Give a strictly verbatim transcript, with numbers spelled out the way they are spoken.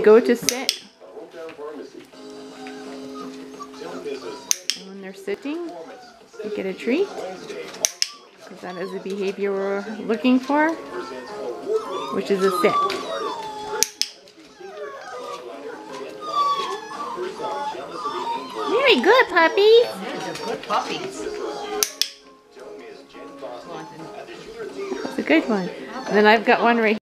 Go to sit. And when they're sitting, you get a treat. Because that is the behavior we're looking for, which is a sit. Very good, puppies. They're good puppies. It's a good one. And then I've got one right here.